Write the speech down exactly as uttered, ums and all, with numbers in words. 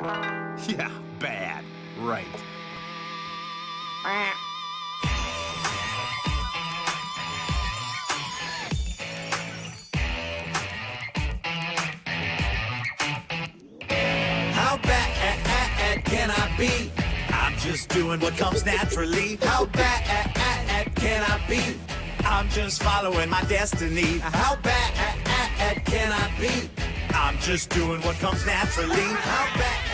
Yeah, bad. Right. How bad can I be? I'm just doing what comes naturally. How bad can I be? I'm just following my destiny. How bad can I be? I'm just doing what comes naturally. How bad